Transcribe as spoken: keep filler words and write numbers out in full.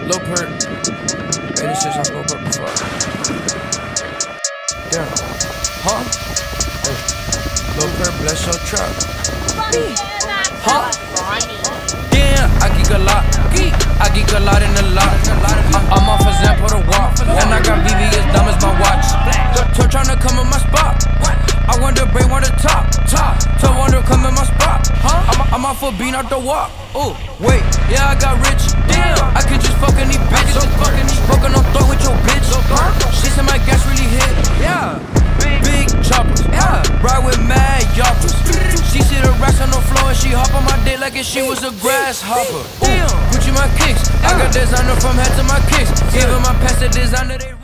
Low perk. eighty-six, I smoke up before. Damn. Huh? Hey. Low perk, bless your truck. Huh? Damn, I geek a lot. I geek a lot in the lot. I'm off example to walk. And I got B B as dumb as my watch. So tryna come in my spot. I wonder, brain want the top. Top. So wonder, come in my spot. Huh? I'm, I'm off for being out the walk. Ooh, wait, yeah, I got rich. Damn, I could just fuck any bitch. So fucking smoking on throat with your bitch. She said my gas really hit. Yeah, big, big choppers. Yeah, ride with mad yoppers. She see the racks on the floor and she hop on my dick like if she was a grasshopper. Damn, Gucci my kicks. I got designer from head to my kicks. Give her my past the designer. They